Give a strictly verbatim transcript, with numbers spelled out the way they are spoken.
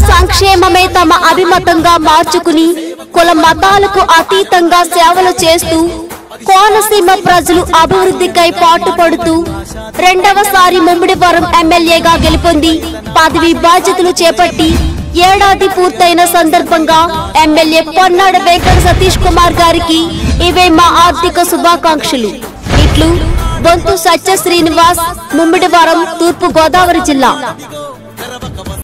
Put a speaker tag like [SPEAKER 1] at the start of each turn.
[SPEAKER 1] సంక్షేమమే తమ అభిమతంగా మార్చుకుని కుల మతాలకు అతీతంగా సేవలు చేస్తూ కోనసీమ ప్రజలు అభివృద్ధికై పాటుపడుతూ రెండవసారి ముమ్మిడివరం ఎమ్మెల్యేగా గెలుపొంది పదవి బాధ్యతలు చేపట్టి ఏడాది పూర్తయిన సందర్భంగా ఎమ్మెల్యే పొన్నాడ వెంకట సతీష్ కుమార్ గారికి ఇవే మా ఆర్థిక శుభాకాంక్షలు. ఇట్లు బొంతు సత్య శ్రీనివాస్, ముమ్మిడివరం, తూర్పు గోదావరి జిల్లా.